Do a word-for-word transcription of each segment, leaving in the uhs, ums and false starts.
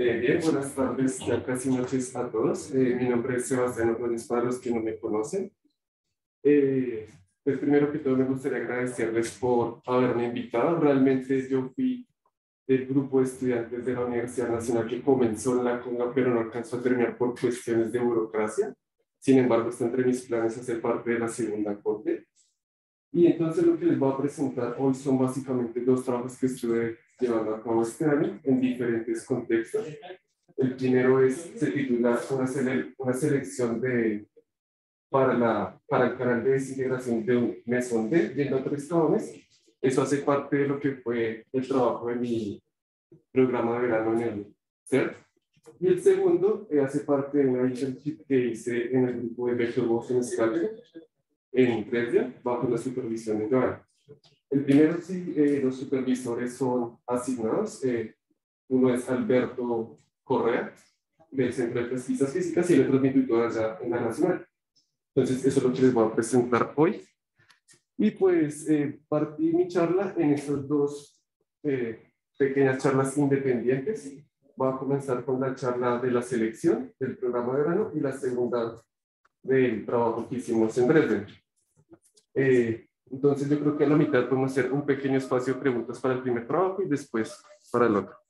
Eh, bien, buenas tardes, ya casi noches a todos. Eh, mi nombre es Sebastián Ordóñez, para los que no me conocen. Eh, pues primero que todo me gustaría agradecerles por haberme invitado. Realmente yo fui del grupo de estudiantes de la Universidad Nacional que comenzó en la Conga, pero no alcanzó a terminar por cuestiones de burocracia. Sin embargo, está entre mis planes hacer parte de la segunda corte. Y entonces lo que les voy a presentar hoy son básicamente dos trabajos que estuve llevando a cabo este año en diferentes contextos. El primero es, se titula una, sele, una selección de, para, la, para el canal de desintegración de un mesón D viendo a tres cabones. Eso hace parte de lo que fue el trabajo de mi programa de verano en el C E R. Y el segundo eh, hace parte de una internship que hice en el grupo de Vector Motion Scaling en Dresden, bajo la supervisión de Joan. El primero, sí, eh, los supervisores son asignados. Eh, uno es Alberto Correa, del Centro de Pesquisas Físicas, y el otro es mi tutor allá en la Nacional. Entonces, eso es lo que les voy a presentar hoy. Y pues, eh, partí mi charla en esas dos eh, pequeñas charlas independientes. Voy a comenzar con la charla de la selección del programa de verano y la segunda del trabajo que hicimos en Dresden. Eh, entonces yo creo que a la mitad podemos hacer un pequeño espacio de preguntas para el primer trabajo y después para el otro.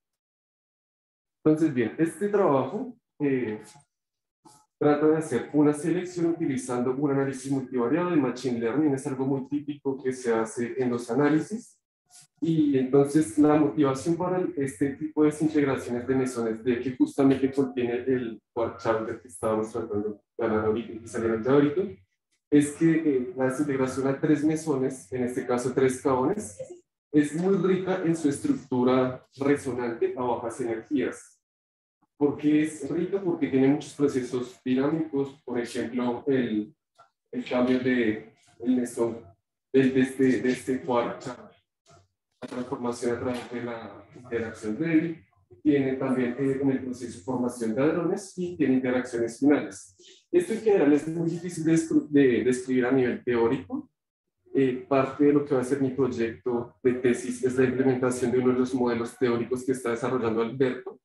Entonces bien, este trabajo eh, trata de hacer una selección utilizando un análisis multivariado de Machine Learning. Es algo muy típico que se hace en los análisis. Y entonces la motivación para este tipo de integraciones de mesones de que justamente contiene el quark chowder que estábamos tratando de hablar ahorita y que salieron ya ahorita, es que eh, la desintegración a tres mesones, en este caso tres cabones, es muy rica en su estructura resonante a bajas energías. ¿Por qué es rica? Porque tiene muchos procesos dinámicos, por ejemplo, el, el cambio de el mesón de, de, este, de este quark chowder, la transformación a través de la interacción débil, tiene también eh, en el proceso formación de hadrones y tiene interacciones finales. Esto en general es muy difícil de, de describir a nivel teórico. Eh, parte de lo que va a ser mi proyecto de tesis es la implementación de uno de los modelos teóricos que está desarrollando Alberto.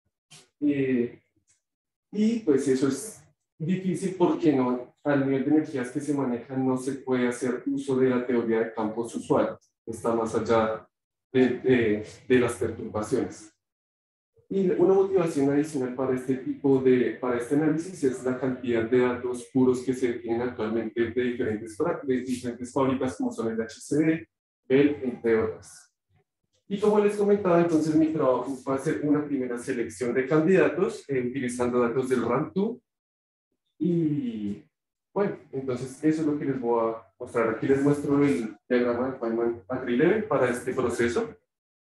Eh, y pues eso es difícil porque no, al nivel de energías que se manejan no se puede hacer uso de la teoría de campos usuales. Está más allá de, de, de las perturbaciones. Y una motivación adicional para este tipo de, para este análisis es la cantidad de datos puros que se tienen actualmente de diferentes, de diferentes fábricas como son el H C D, Bell, entre otras. Y como les comentaba, entonces mi trabajo va a ser una primera selección de candidatos eh, utilizando datos del RAM dos. Y bueno, entonces eso es lo que les voy a mostrar. Aquí les muestro el diagrama de Feynman Agri Level para este proceso.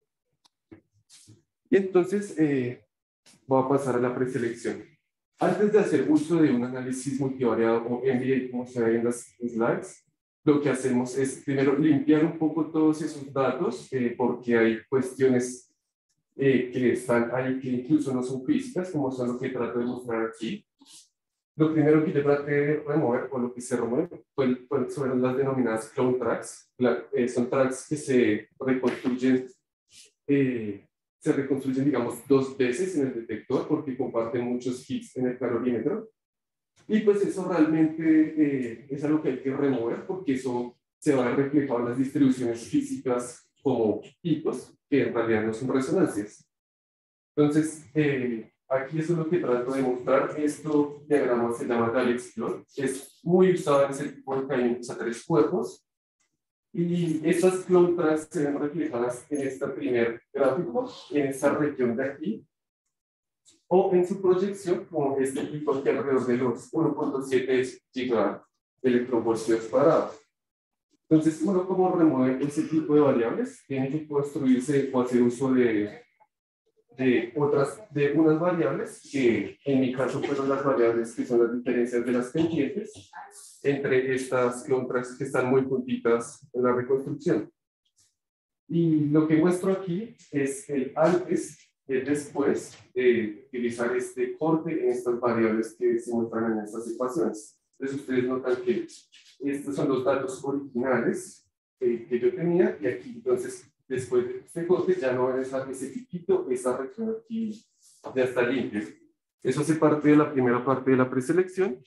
Y entonces eh, voy a pasar a la preselección. Antes de hacer uso de un análisis multivariado o M B A, como se ve en las slides, lo que hacemos es primero limpiar un poco todos esos datos, eh, porque hay cuestiones eh, que están ahí que incluso no son físicas, como son lo que trato de mostrar aquí. Lo primero que yo traté de remover, o lo que se remueve, fue, fue, fueron las denominadas clone tracks. La, eh, son tracks que se reconstruyen, eh, se reconstruyen, digamos, dos veces en el detector porque comparten muchos hits en el calorímetro. Y pues eso realmente eh, es algo que hay que remover porque eso se va a reflejar en las distribuciones físicas como picos, que en realidad no son resonancias. Entonces, eh, aquí eso es lo que trato de mostrar. Esto diagrama se llama Galaxy Clone. Es muy usado en ese tipo de caimientos a tres cuerpos. Y estas clone tracks se ven reflejadas en este primer gráfico, en esta región de aquí, o en su proyección como este pico que alrededor de los uno punto siete gigaelectronvoltios cuadrados. Entonces, uno como remueve ese tipo de variables, tiene que construirse o hacer uso de de otras, de unas variables que en mi caso fueron las variables que son las diferencias de las pendientes entre estas clone tracks que están muy juntitas en la reconstrucción. Y lo que muestro aquí es el antes y el después de utilizar este corte en estas variables que se muestran en estas ecuaciones. Entonces ustedes notan que estos son los datos originales eh, que yo tenía y aquí entonces después de este corte ya no ves ese piquito, esa región aquí ya está limpia. Eso hace parte de la primera parte de la preselección.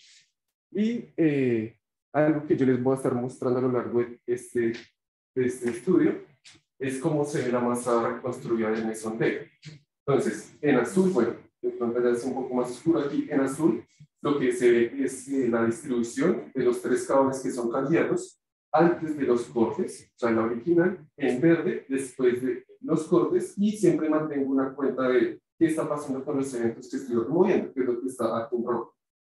Y eh, algo que yo les voy a estar mostrando a lo largo de este, de este estudio es cómo se ve la masa reconstruida del mesondeo. Entonces, en azul, bueno, entonces es un poco más oscuro aquí, en azul lo que se ve es eh, la distribución de los tres cables que son candidatos antes de los cortes, o sea, la original, en verde, después de los cortes, y siempre mantengo una cuenta de qué está pasando con los eventos que estoy removiendo, que es lo que está aquí en rojo.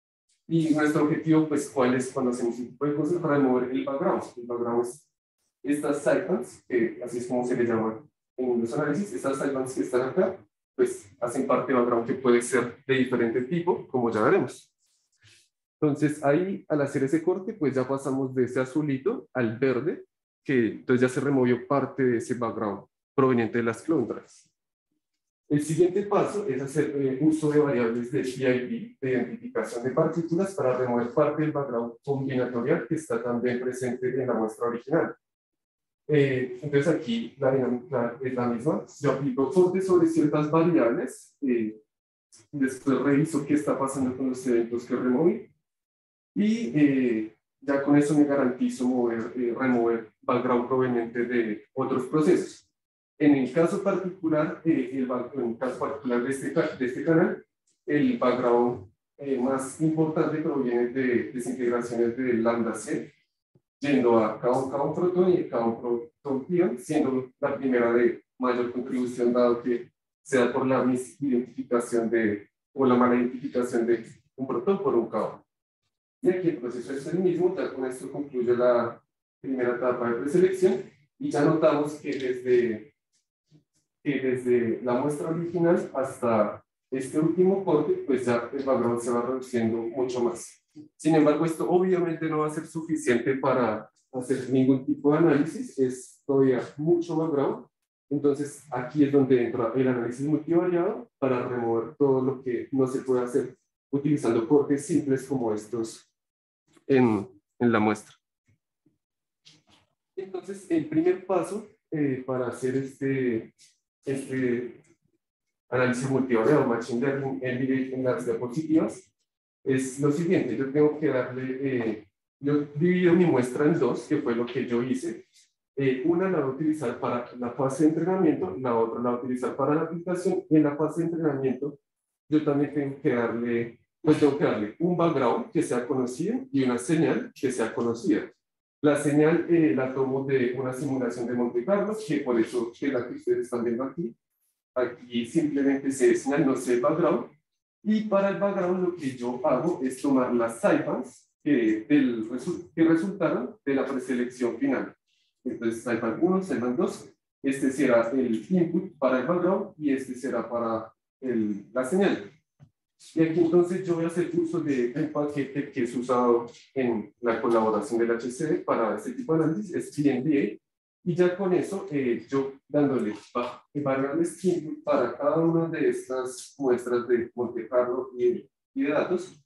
Y nuestro objetivo, pues, ¿cuál es cuando hacemos un tipo de cosas? Para remover el background. El background es estas sidebands, que así es como se le llaman en los análisis, estas sidebands que están acá, pues hacen parte de background que puede ser de diferente tipo, como ya veremos. Entonces ahí, al hacer ese corte, pues ya pasamos de ese azulito al verde, que entonces ya se removió parte de ese background proveniente de las clone drives. El siguiente paso es hacer eh, uso de variables de P I D, de identificación de partículas, para remover parte del background combinatorial que está también presente en la muestra original. Eh, entonces aquí la dinámica es la misma. Yo aplico cortes sobre ciertas variables, eh, después reviso qué está pasando con los eventos que removí y eh, ya con eso me garantizo mover, eh, remover background proveniente de otros procesos. En el caso particular, eh, el, en el caso particular de este, de este canal, el background eh, más importante proviene de desintegraciones de lambda C, yendo a cada un, cada un protón y cada un protón pion, siendo la primera de mayor contribución, dado que se da por la misidentificación de, o la mala identificación de un protón por un cabo. Y aquí el proceso es el mismo, ya con esto concluye la primera etapa de preselección, y ya notamos que desde, que desde la muestra original hasta este último corte, pues ya el background se va reduciendo mucho más. Sin embargo, esto obviamente no va a ser suficiente para hacer ningún tipo de análisis, es todavía mucho background. Entonces, aquí es donde entra el análisis multivariado para remover todo lo que no se puede hacer utilizando cortes simples como estos en, en la muestra. Entonces, el primer paso eh, para hacer este, este análisis multivariado, Machine Learning en las diapositivas, es lo siguiente. Yo tengo que darle, eh, yo divido mi muestra en dos, que fue lo que yo hice. Eh, una la voy a utilizar para la fase de entrenamiento, la otra la voy a utilizar para la aplicación. Y en la fase de entrenamiento, yo también tengo que darle, pues tengo que darle un background que sea conocido y una señal que sea conocida. La señal eh, la tomo de una simulación de Monte Carlo, que por eso es la que ustedes están viendo aquí. Aquí simplemente se señal, no sé, background. Y para el background lo que yo hago es tomar las sidebands que, del, que resultaron de la preselección final. Entonces, sideband uno, sideband dos, este será el input para el background y este será para el, la señal. Y aquí entonces yo voy a hacer uso de un paquete que es usado en la colaboración del H C D para este tipo de análisis, es P N D A. Y ya con eso, eh, yo dándole variables input para cada una de estas muestras de Monte Carlo y, y de datos,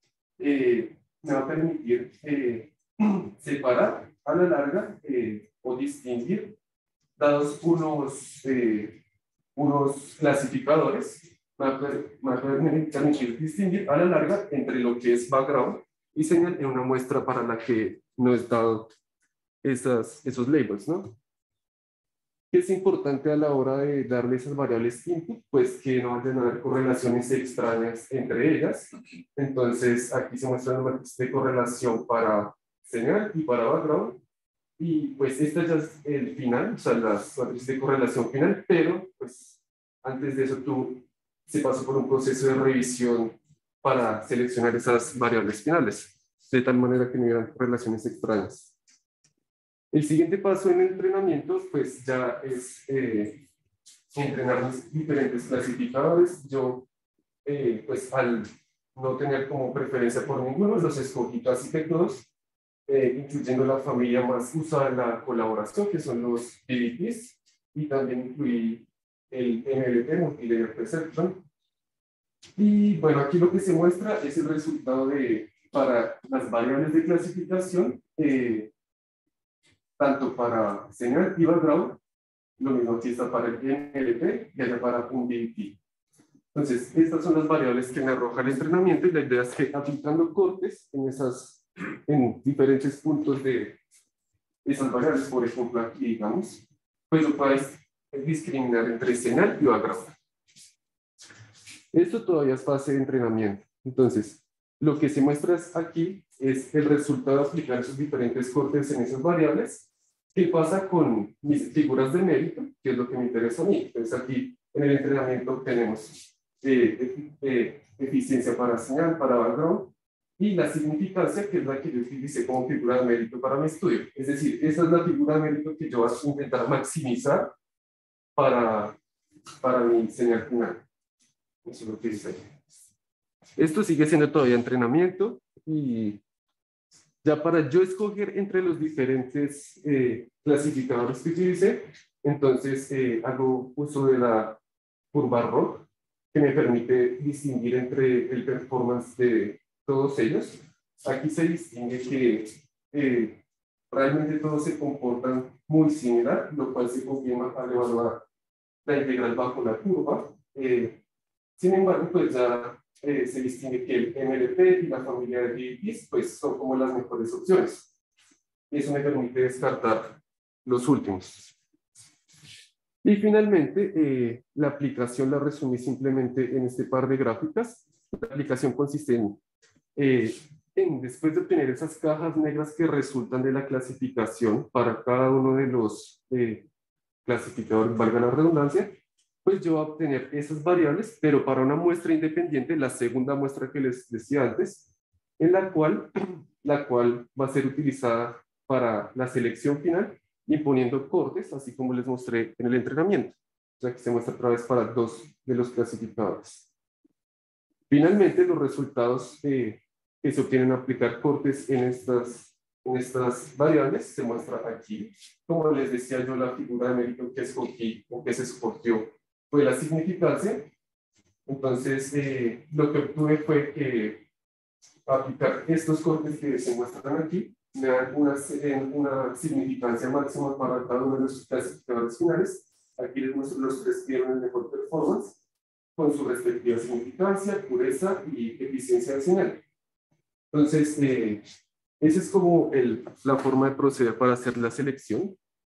eh, me va a permitir eh, separar a la larga eh, o distinguir, dados unos, eh, unos clasificadores, me va a permitir distinguir a la larga entre lo que es background y señal en una muestra para la que no es dado esas, esos labels, ¿no? ¿Qué es importante a la hora de darle esas variables input? Pues que no vayan a haber correlaciones extrañas entre ellas. Entonces, aquí se muestran los matrices de correlación para señal y para background. Y pues esta ya es el final, o sea, las matrices de correlación final, pero pues antes de eso tú se pasó por un proceso de revisión para seleccionar esas variables finales, de tal manera que no hubieran correlaciones extrañas. El siguiente paso en el entrenamiento, pues ya es eh, entrenar los diferentes clasificadores. Yo, eh, pues al no tener como preferencia por ninguno, los escogí casi que todos, eh, incluyendo la familia más usada en la colaboración, que son los D D Ps, y también incluí el M L P, Multilayer Perceptron. Y bueno, aquí lo que se muestra es el resultado de, para las variables de clasificación, eh, tanto para señal y background, Lo mismo aquí está para el M L P y allá para un D T. Entonces, estas son las variables que me arroja el entrenamiento y la idea es que aplicando cortes en, esas, en diferentes puntos de esas variables, por ejemplo, aquí digamos, pues lo puedes discriminar entre señal y background. Esto todavía es fase de entrenamiento. Entonces, lo que se muestra aquí es el resultado de aplicar esos diferentes cortes en esas variables. ¿Qué pasa con mis figuras de mérito? Que es lo que me interesa a mí. Entonces, aquí en el entrenamiento tenemos eh, eh, eficiencia para señal, para background, y la significancia, que es la que yo utilicé como figura de mérito para mi estudio. Es decir, esa es la figura de mérito que yo voy a intentar maximizar para, para mi señal final. Eso es lo que dice ahí. Esto sigue siendo todavía entrenamiento y ya para yo escoger entre los diferentes eh, clasificadores que utilicé, entonces eh, hago uso de la curva R O C, que me permite distinguir entre el performance de todos ellos. Aquí se distingue que eh, realmente todos se comportan muy similar, lo cual se confirma al evaluar la integral bajo la curva. Eh, sin embargo, pues ya eh, se distingue que el M L P y la familia de D Ts pues, son como las mejores opciones. Y eso me permite descartar los últimos. Y finalmente, eh, la aplicación la resumí simplemente en este par de gráficas. La aplicación consiste en, eh, en, después de obtener esas cajas negras que resultan de la clasificación para cada uno de los eh, clasificadores, valga la redundancia, pues yo voy a obtener esas variables, pero para una muestra independiente, la segunda muestra que les decía antes, en la cual, la cual va a ser utilizada para la selección final, imponiendo cortes, así como les mostré en el entrenamiento. O sea, que se muestra otra vez para dos de los clasificadores. Finalmente, los resultados eh, que se obtienen al aplicar cortes en estas, en estas variables se muestra aquí. Como les decía yo, la figura de mérito que escogí o que se escogió fue la significancia. Entonces, eh, lo que obtuve fue que aplicar estos cortes que se muestran aquí me dan una, una significancia máxima para cada uno de los clasificadores finales. Aquí les muestro los tres que dieron el mejor performance con su respectiva significancia, pureza y eficiencia de señal. Entonces, eh, esa es como el, la forma de proceder para hacer la selección.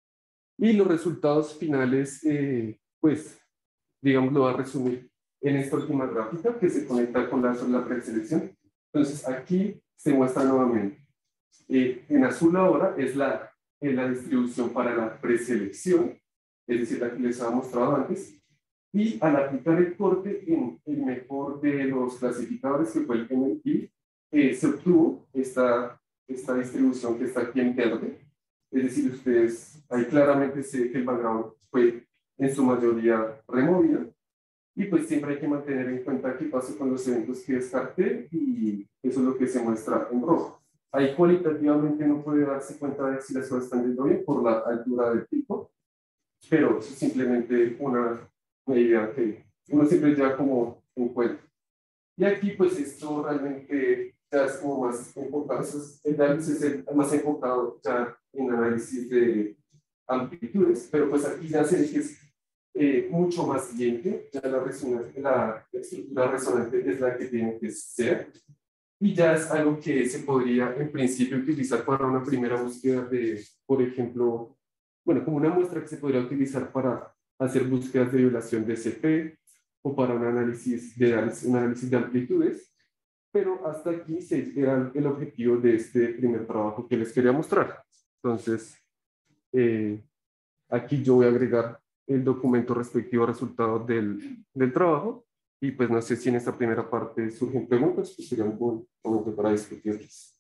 Y los resultados finales, eh, pues, digamos, lo voy a resumir en esta última gráfica que se conecta con la, la preselección. Entonces, aquí se muestra nuevamente. Eh, en azul ahora es la, eh, la distribución para la preselección, es decir, la que les había mostrado antes. Y al aplicar el corte en el mejor de los clasificadores, que fue el M L P, eh, se obtuvo esta, esta distribución que está aquí en verde. Es decir, ustedes, ahí claramente se ve que el background fue en su mayoría removido. Y pues siempre hay que mantener en cuenta qué pasó con los eventos que descarté y eso es lo que se muestra en rojo. Ahí cualitativamente no puede darse cuenta de si las cosas están yendo bien por la altura del pico, pero eso es simplemente una medida que uno siempre lleva como en cuenta. Y aquí pues esto realmente ya es como más enfocado, el análisis es más enfocado ya en análisis de amplitudes, pero pues aquí ya se ve que es eh, mucho más siguiente, ya la, la estructura resonante es la que tiene que ser, y ya es algo que se podría en principio utilizar para una primera búsqueda de, por ejemplo, bueno, como una muestra que se podría utilizar para hacer búsquedas de violación de C P o para un análisis de, un análisis de amplitudes, pero hasta aquí se era el objetivo de este primer trabajo que les quería mostrar. Entonces, eh, aquí yo voy a agregar el documento respectivo al resultado del, del trabajo y pues no sé si en esta primera parte surgen preguntas, pues sería un buen momento para discutirlas.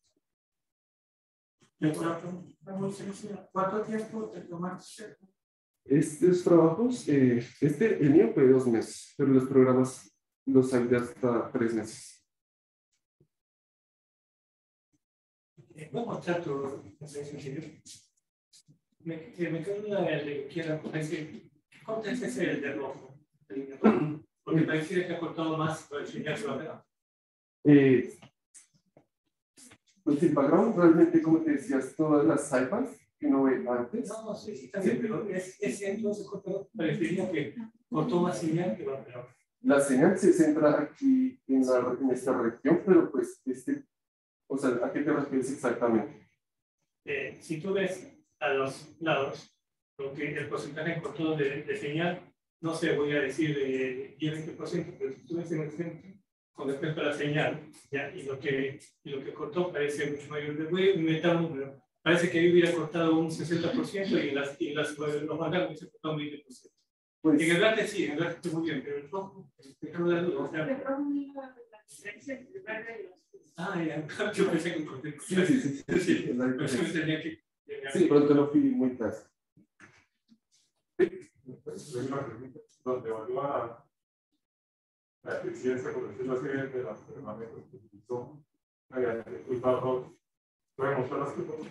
¿Cuánto tiempo te tomaste? Estos trabajos, eh, este, el mío fue dos meses, pero los programas los hay de hasta tres meses. Voy a mostrar tu me, me quedo en la de que la ¿qué corte es ese el de rojo? Porque parece que ha cortado más para enseñar su verdad. Eh, pues el background realmente, como te decías, todas las sci-fis que uno ve antes. No, sí, sí, está bien, pero es, ese entonces cortó, parecería que cortó más señal que va peor. La señal se centra aquí en, la, en esta región, pero pues, este, o sea, ¿a qué te refieres exactamente? Eh, si tú ves a los lados, lo que el porcentaje cortó de, de señal, no sé, voy a decir de diez a veinte por ciento, pero si tú ves en el centro, con respecto a la señal, ¿ya? Y, lo que, y lo que cortó parece mucho mayor. Voy a inventar un número. Parece que ahí hubiera cortado un sesenta por ciento y en las, y en las, los más grandes se cortó un veinte por ciento. Pues, en el verde sí, en el verde está muy bien, pero el rojo, dejando la duda. O sea, ah, ya, yo pensé que un corte. Sí, sí, sí. sí, sí, sí, pero eso me tenía que. Sí, pronto lo fui muy claro. Donde evalúa la eficiencia, por decirlo así, de las herramientas que utilizó mediante el barro. ¿Pueden mostrar las cosas?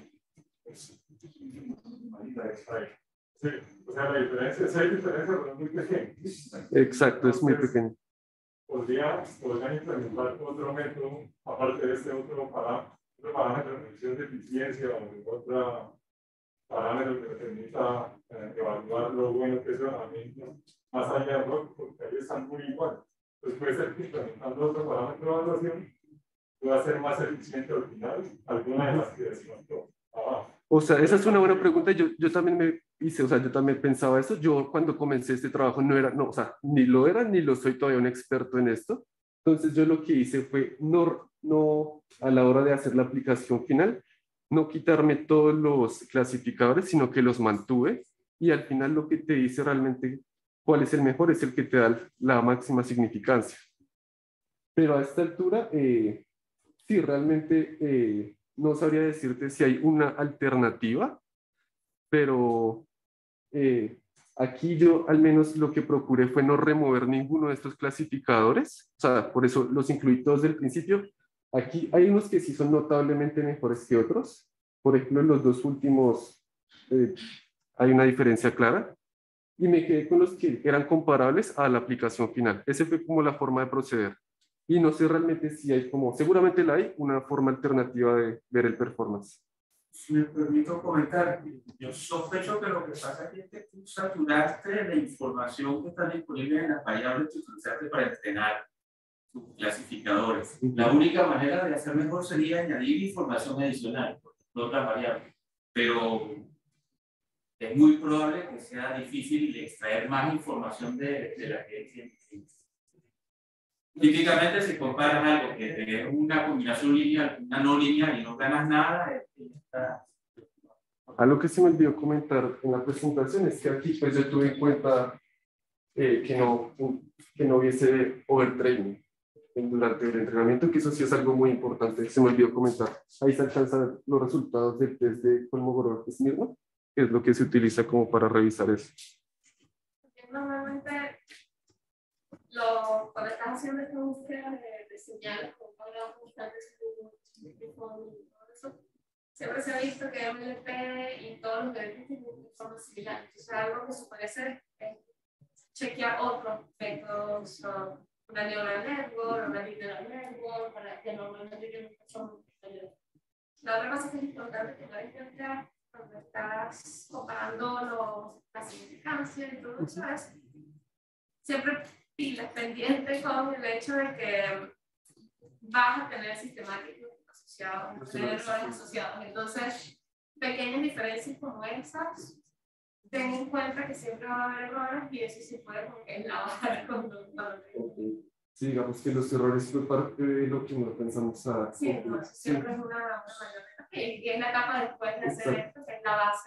Ahí. Sí, o sea, la diferencia, sí hay diferencia, pero es muy pequeña. Exacto, es muy pequeño. Podría, podrían implementar otro método, aparte de este otro parámetro, otro parámetro de medición de eficiencia o otro parámetro que permita eh, evaluar lo bueno que es el herramienta, más allá de rock, porque ahí están muy igual. Entonces puede ser que implementando otro parámetro de evaluación pueda ser más eficiente al final alguna de las que desmontó abajo. O sea, esa es una buena pregunta. Yo, yo también me hice, o sea, yo también pensaba eso. Yo cuando comencé este trabajo no era, no, o sea, ni lo era ni lo soy todavía un experto en esto. Entonces yo lo que hice fue no, no a la hora de hacer la aplicación final, no quitarme todos los clasificadores, sino que los mantuve y al final lo que te dice realmente cuál es el mejor es el que te da la máxima significancia. Pero a esta altura, eh, sí, realmente eh, no sabría decirte si hay una alternativa, pero eh, aquí yo al menos lo que procuré fue no remover ninguno de estos clasificadores, o sea, por eso los incluí todos del principio. Aquí hay unos que sí son notablemente mejores que otros. Por ejemplo, en los dos últimos eh, hay una diferencia clara y me quedé con los que eran comparables a la aplicación final. Esa fue como la forma de proceder. Y no sé realmente si hay como, seguramente la hay, una forma alternativa de ver el performance. Si me permito comentar, yo sospecho que lo que pasa aquí es que tú saturaste la información que está disponible en las variables que utilizaste para entrenar tus clasificadores. La única manera de hacer mejor sería añadir información adicional, no otras variables. Pero es muy probable que sea difícil extraer más información de, de la que tienes. Típicamente, si comparas algo que es una combinación lineal, una no lineal y no ganas nada, está... Algo que se me olvidó comentar en la presentación es que aquí pues yo tuve en cuenta eh, que, no, que no hubiese overtraining durante el entrenamiento, que eso sí es algo muy importante, se me olvidó comentar. Ahí se alcanzan los resultados del test de Kolmogorov-Smirnov, que es lo que se utiliza como para revisar eso. Normalmente, lo, cuando estás haciendo esta búsqueda de, de señales con cuadrados constantes y todo eso, siempre se ha visto que M L P y todos los derechos son similares. O sea, algo que se parece es chequear otros aspectos, uh, una neural network, una neural network, para que normalmente son mayores. La otra cosa que es importante que puedes encontrar cuando estás comparando los, la significancia y todo eso es siempre pilas pendiente con el hecho de que vas a tener sistemáticos asociados, vas a tener errores asociados. Entonces, pequeñas diferencias como esas, ten en cuenta que siempre va a haber errores y eso se puede enlavar con los okay. Sí, digamos que los errores fue parte de lo que no pensamos a... Sí, no, eso siempre sí. Es una, una mayor... Y es la etapa después de hacer Exacto. Esto, que es la base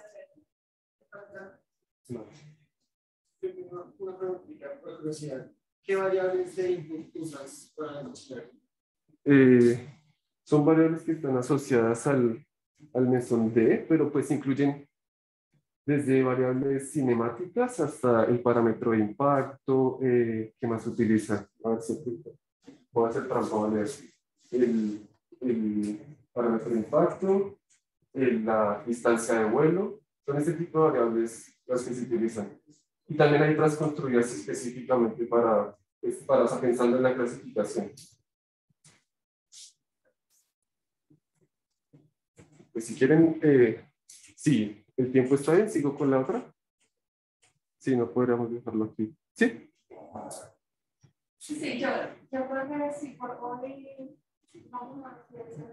de... No. Una, una pregunta, por curiosidad. ¿Qué variables de input usas para demostrar? Eh, son variables que están asociadas al, al mesón D, pero pues incluyen desde variables cinemáticas hasta el parámetro de impacto. Eh, ¿Qué más se utiliza? A ver si voy a hacer trampa, ¿vale? El, el parámetro de impacto, el, la distancia de vuelo, son este tipo de variables las que se utilizan. Y también hay otras construidas específicamente para, para o sea, pensando en la clasificación. Pues si quieren, eh, sí, el tiempo está bien, sigo con la otra. Sí, no podríamos dejarlo aquí. ¿Sí? Sí, yo, yo creo que sí, por hoy vamos a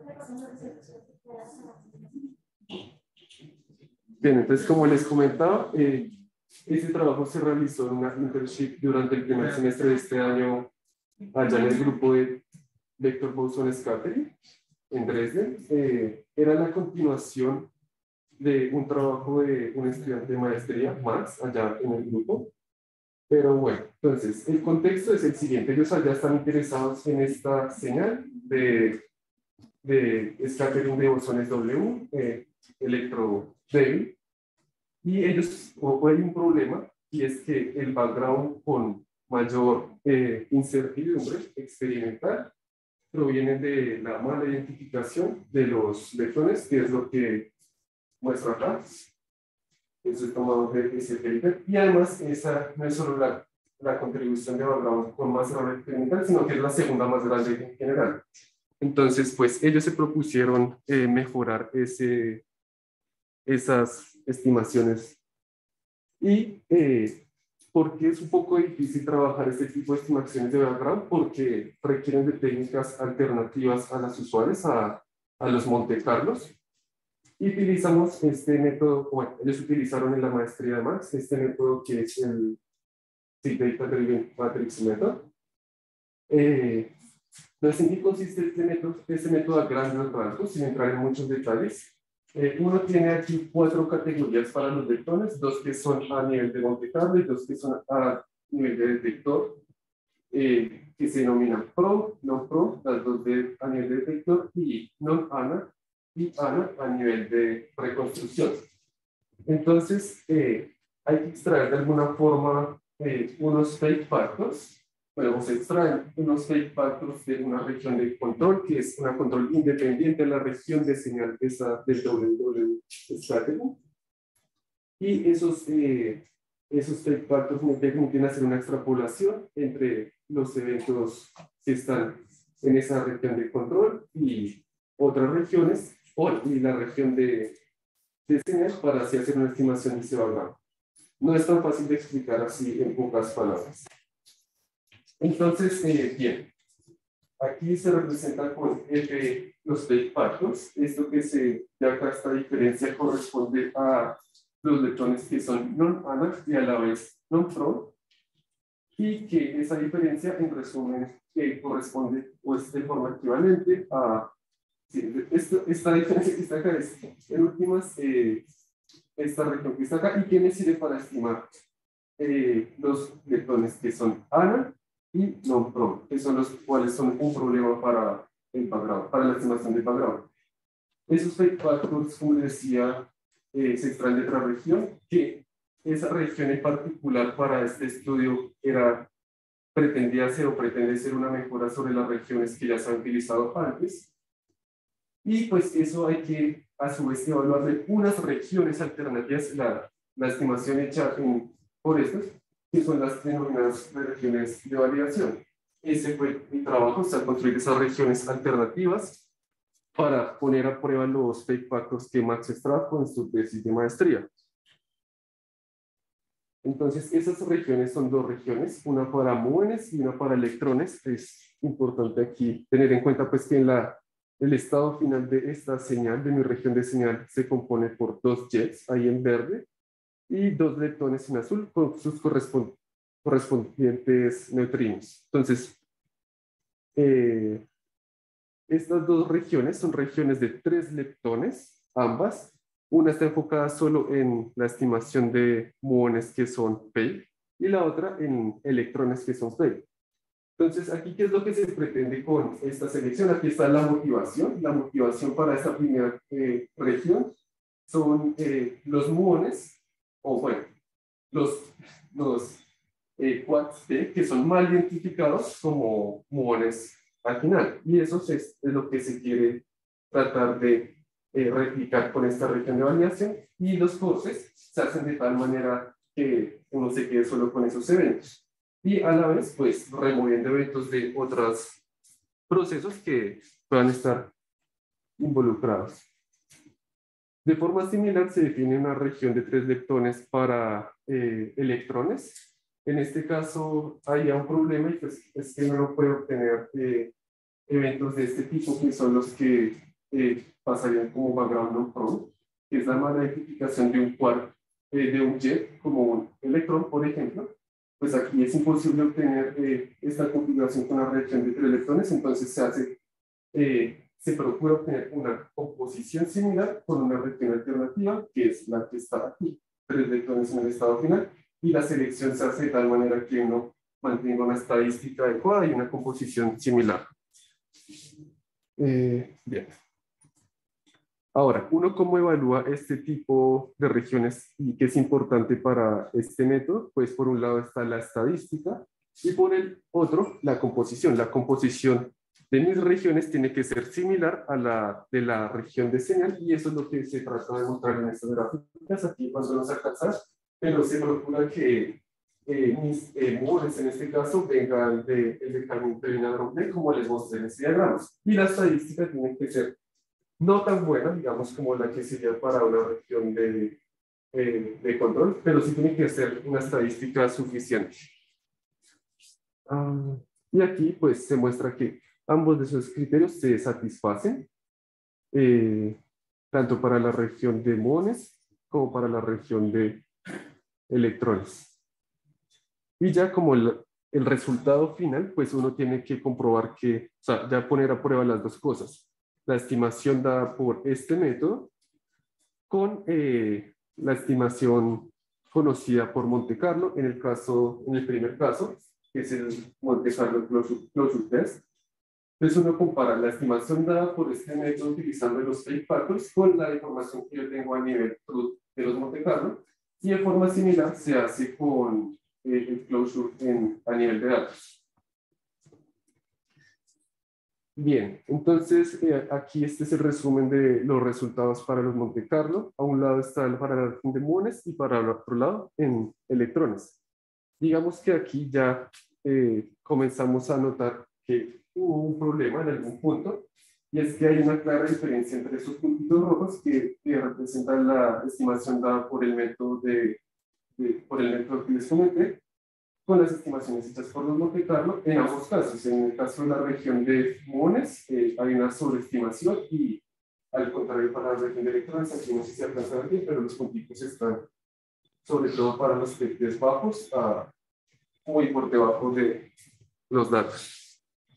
Bien, entonces como les comentaba, eh, ese trabajo se realizó en una internship durante el primer semestre de este año allá en el grupo de Vector Boson Scattering en Dresden. Eh, era la continuación de un trabajo de un estudiante de maestría, Max, allá en el grupo. Pero bueno, entonces, el contexto es el siguiente. Ellos allá están interesados en esta señal de, de scattering de bosones W, eh, electrodébil, y ellos, o hay un problema, y es que el background con mayor eh, incertidumbre experimental proviene de la mala identificación de los leptones, que es lo que muestra acá. Eso es tomado de ese paper. Y además, esa no es solo la, la contribución de background con más error experimental, sino que es la segunda más grande en general. Entonces, pues ellos se propusieron eh, mejorar ese, esas estimaciones. Y eh, ¿por qué es un poco difícil trabajar este tipo de estimaciones de background? Porque requieren de técnicas alternativas a las usuales, a, a los Monte Carlos. Y utilizamos este método, bueno, ellos utilizaron en la maestría de Max, este método que es el Big Data Driven Matrix Method. Eh, entonces, ¿en qué consiste este método? Este método a grandes rasgos, sin entrar en muchos detalles. Eh, uno tiene aquí cuatro categorías para los leptones, dos que son a nivel de Monte Carlo y dos que son a nivel de detector, eh, que se denominan Pro, no Pro, las dos de, a nivel de detector, y non-ANA, y ANA a nivel de reconstrucción. Entonces, eh, hay que extraer de alguna forma eh, unos fake factors. Bueno, se extraen unos fake factors de una región de control, que es una control independiente de la región de señal esa del W W Scattering. Y esos, eh, esos fake factors me permiten hacer una extrapolación entre los eventos que están en esa región de control y otras regiones, y la región de, de señal, para así hacer una estimación de ese background. No es tan fácil de explicar así en pocas palabras. Entonces, eh, bien, aquí se representa con F los fake factors. Esto que se de acá, esta diferencia corresponde a los leptones que son non-ANA y a la vez non-Pro, y que esa diferencia, en resumen, eh, corresponde pues, de forma equivalente a sí, esto, esta diferencia que está acá es, en últimas, eh, esta región que está acá, y que me sirve para estimar eh, los leptones que son ANA y non-Pro, que son los cuales son un problema para el background, para la estimación del background. Esos fake factors, como les decía, eh, se extraen de otra región, que esa región en particular para este estudio era, pretendía ser o pretende ser una mejora sobre las regiones que ya se han utilizado antes. Y pues eso hay que, a su vez, evaluarle unas regiones alternativas, la, la estimación hecha en, por estas, que son las denominadas regiones de validación. Ese fue mi trabajo, o sea, construir esas regiones alternativas para poner a prueba los fake factors que Max extrajo en su tesis de maestría. Entonces, esas regiones son dos regiones, una para muones y una para electrones. Es importante aquí tener en cuenta pues, que en la, el estado final de esta señal, de mi región de señal, se compone por dos jets, ahí en verde, y dos leptones en azul con sus correspond correspondientes neutrinos. Entonces, eh, estas dos regiones son regiones de tres leptones, ambas. Una está enfocada solo en la estimación de muones que son fake y la otra en electrones que son fake. Entonces, aquí, ¿qué es lo que se pretende con esta selección? Aquí está la motivación. La motivación para esta primera eh, región son eh, los muones, o bueno, los, los eh, quads T, que son mal identificados como muones al final. Y eso es, es lo que se quiere tratar de eh, replicar con esta región de validación. Y los forces se hacen de tal manera que uno se quede solo con esos eventos. Y a la vez, pues, removiendo eventos de otros procesos que puedan estar involucrados. De forma similar se define una región de tres leptones para eh, electrones. En este caso hay un problema y pues es que no puede obtener eh, eventos de este tipo, que son los que eh, pasarían como background non-prone, que es la mala identificación de un quark, eh, de un jet, como un electrón, por ejemplo. Pues aquí es imposible obtener eh, esta configuración con una reacción de tres electrones, entonces se hace, eh, se procura obtener una composición similar con una reacción alternativa, que es la que está aquí, tres electrones en el estado final, y la selección se hace de tal manera que uno mantenga una estadística adecuada y una composición similar. Eh, bien. Ahora, ¿uno cómo evalúa este tipo de regiones y qué es importante para este método? Pues por un lado está la estadística y por el otro la composición. La composición de mis regiones tiene que ser similar a la de la región de señal y eso es lo que se trata de mostrar en estas gráficas. Aquí cuando nos alcanzar, pero se procura que eh, mis eh, muones en este caso vengan del de, de camino de como les mostré en este diagrama. Y la estadística tiene que ser no tan buena, digamos, como la que sería para una región de, eh, de control, pero sí tiene que ser una estadística suficiente. Ah, y aquí, pues, se muestra que ambos de esos criterios se satisfacen, eh, tanto para la región de muones como para la región de electrones. Y ya como el, el resultado final, pues uno tiene que comprobar que, o sea, ya poner a prueba las dos cosas. La estimación dada por este método con eh, la estimación conocida por Monte Carlo, en el caso, en el primer caso, que es el Monte Carlo Closure, Closure Test. Entonces uno compara la estimación dada por este método utilizando los fake factors con la información que yo tengo a nivel truth de los Monte Carlo, y de forma similar se hace con eh, el closure en, a nivel de datos. Bien, entonces eh, aquí este es el resumen de los resultados para los Monte Carlo. A un lado está el para la región de muones y para el otro lado en electrones. Digamos que aquí ya eh, comenzamos a notar que hubo un problema en algún punto, y es que hay una clara diferencia entre estos puntitos rojos que, que representan la estimación dada por el método, de, de, por el método que les comenté, con las estimaciones hechas por los Monte Carlo en ambos casos. En el caso de la región de muones eh, hay una sobreestimación y al contrario para la región de electrones, aquí no sé si se alcanza a ver bien, pero los puntitos están sobre todo para los pectes bajos, uh, muy por debajo de los datos.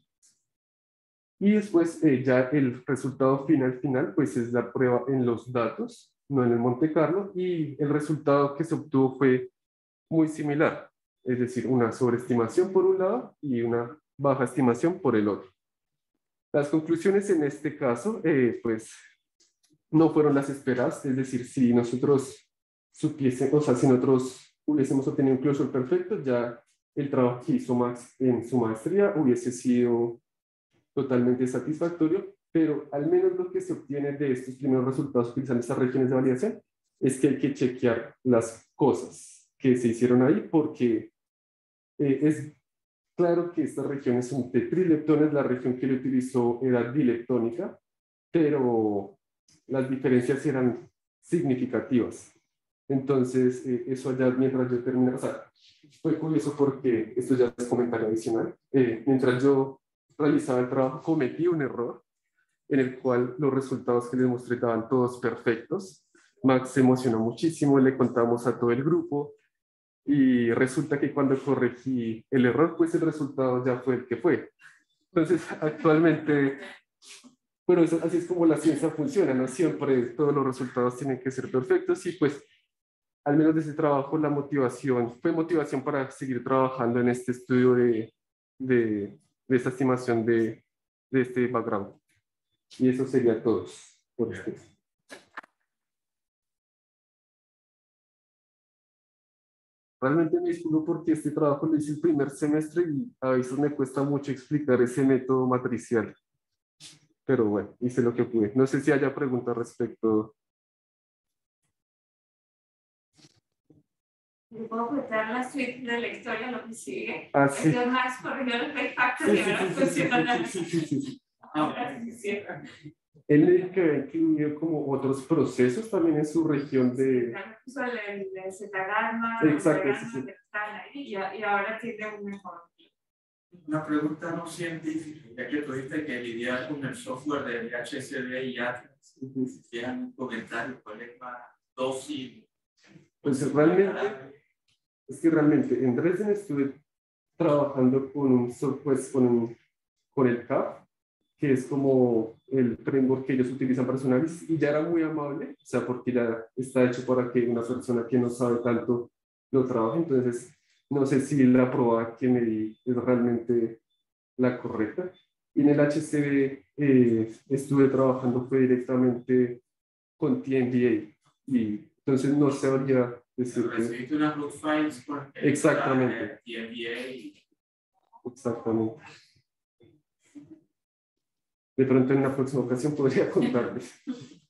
Y después eh, ya el resultado final final pues es la prueba en los datos, no en el Monte Carlo, y el resultado que se obtuvo fue muy similar. Es decir, una sobreestimación por un lado y una baja estimación por el otro. Las conclusiones en este caso, eh, pues, no fueron las esperadas. Es decir, si nosotros supiésemos, o sea, si nosotros hubiésemos obtenido un closure perfecto, ya el trabajo que hizo Max en su maestría hubiese sido totalmente satisfactorio, pero al menos lo que se obtiene de estos primeros resultados utilizando estas regiones de validación es que hay que chequear las cosas que se hicieron ahí, porque Eh, es claro que estas regiones son de trileptones, la región que él utilizó era dileptónica, pero las diferencias eran significativas. Entonces, eh, eso allá mientras yo terminé, o sea, fue curioso porque esto ya es comentario adicional. Eh, mientras yo realizaba el trabajo, cometí un error en el cual los resultados que les mostré estaban todos perfectos. Max se emocionó muchísimo, le contamos a todo el grupo. Y resulta que cuando corregí el error, pues el resultado ya fue el que fue. Entonces, actualmente, bueno, eso, así es como la ciencia funciona, ¿no? Siempre todos los resultados tienen que ser perfectos y pues, al menos de ese trabajo, la motivación, fue motivación para seguir trabajando en este estudio de, de, de esta estimación de, de este background. Y eso sería todo por ustedes. Realmente me disculpo porque este trabajo lo hice el primer semestre y a veces me cuesta mucho explicar ese método matricial. Pero bueno, hice lo que pude. No sé si haya preguntas respecto. ¿Me puedo contar la suite de la historia, lo que sigue? Ah, sí. Es Max corrigió el fake factor Sí, y ahora sí, sí, funciona. sí, sí, sí, sí, sí. Ahora sí cierra. Él me dijo que había incluido como otros procesos también en su región de... El de Zetagama, Exacto, sí, sí. que están ahí, y, y ahora tiene un mejor. Una pregunta no científica, ya que tuviste que lidiar con el software de H S D y Atlas. Si quieran un comentario, ¿cuál es la dosis? Pues realmente, es que realmente en Dresden estuve trabajando con un software, con, un, con el C A P, que es como el framework que ellos utilizan para su análisis, y ya era muy amable, o sea, porque ya está hecho para que una persona que no sabe tanto lo trabaje. Entonces no sé si la prueba que me di es realmente la correcta. Y en el H C B eh, estuve trabajando fue directamente con T M B A, y entonces no sabría decir que... Recibiste unas root files por Exactamente. T M B A y... Exactamente. De pronto en una próxima ocasión podría contarles.